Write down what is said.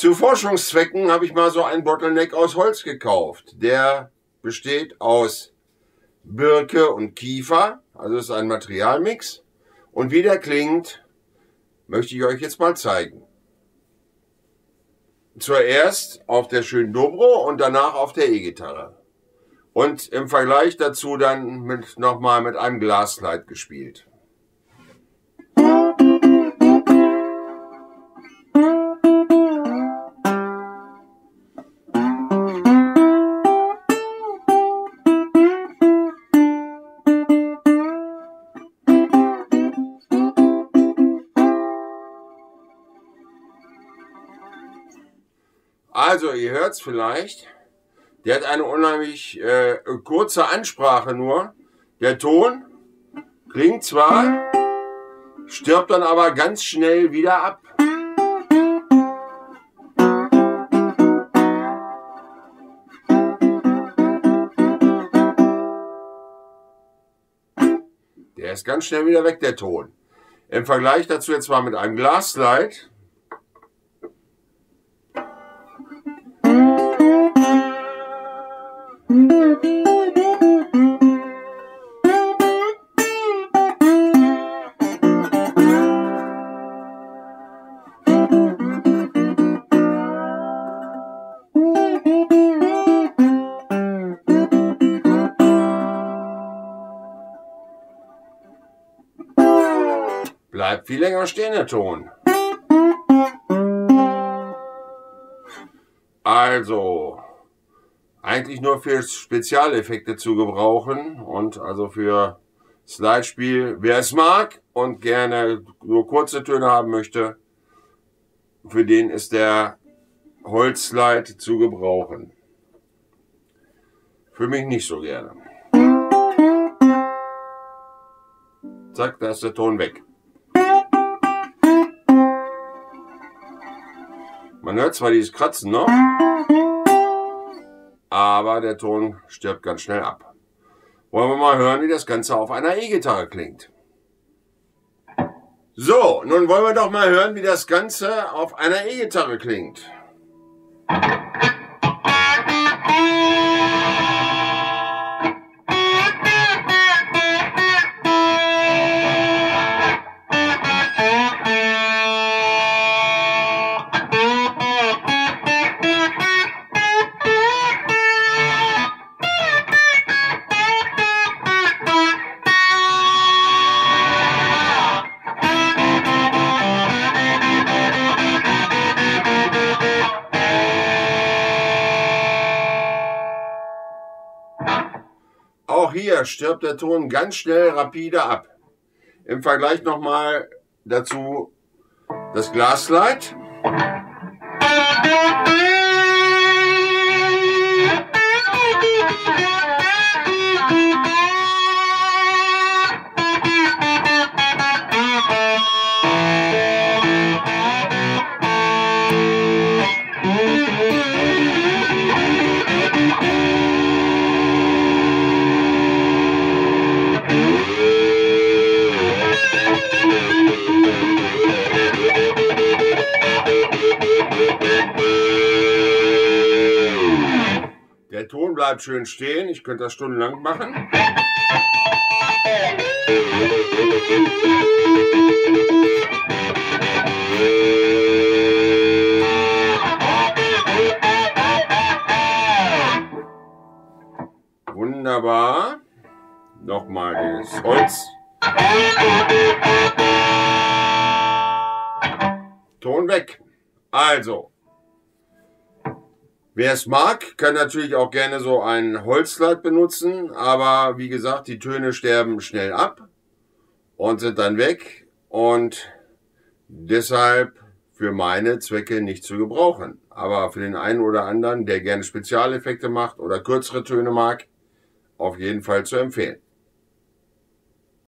Zu Forschungszwecken habe ich mal so einen Bottleneck aus Holz gekauft. Der besteht aus Birke und Kiefer, also ist ein Materialmix. Und wie der klingt, möchte ich euch jetzt mal zeigen. Zuerst auf der schönen Dobro und danach auf der E-Gitarre. Und im Vergleich dazu dann nochmal mit einem Glasslide gespielt. Also, ihr hört es vielleicht, der hat eine unheimlich kurze Ansprache nur. Der Ton klingt zwar, stirbt dann aber ganz schnell wieder ab. Der ist ganz schnell wieder weg, der Ton. Im Vergleich dazu jetzt mal mit einem Glasslide. Bleibt viel länger stehen, der Ton. Also, eigentlich nur für Spezialeffekte zu gebrauchen und also für Slidespiel, wer es mag und gerne nur kurze Töne haben möchte, für den ist der Holzslide zu gebrauchen. Für mich nicht so gerne. Zack, da ist der Ton weg. Man hört zwar dieses Kratzen noch, aber der Ton stirbt ganz schnell ab. Wollen wir mal hören, wie das Ganze auf einer E-Gitarre klingt. So, nun wollen wir doch mal hören, wie das Ganze auf einer E-Gitarre klingt. Auch hier stirbt der Ton ganz schnell rapide ab. Im Vergleich nochmal dazu das Glasslide. Der Ton bleibt schön stehen, ich könnte das stundenlang machen. Wunderbar. Nochmal das Holz. Ton weg. Also, wer es mag, kann natürlich auch gerne so einen Holzslide benutzen, aber wie gesagt, die Töne sterben schnell ab und sind dann weg und deshalb für meine Zwecke nicht zu gebrauchen. Aber für den einen oder anderen, der gerne Spezialeffekte macht oder kürzere Töne mag, auf jeden Fall zu empfehlen.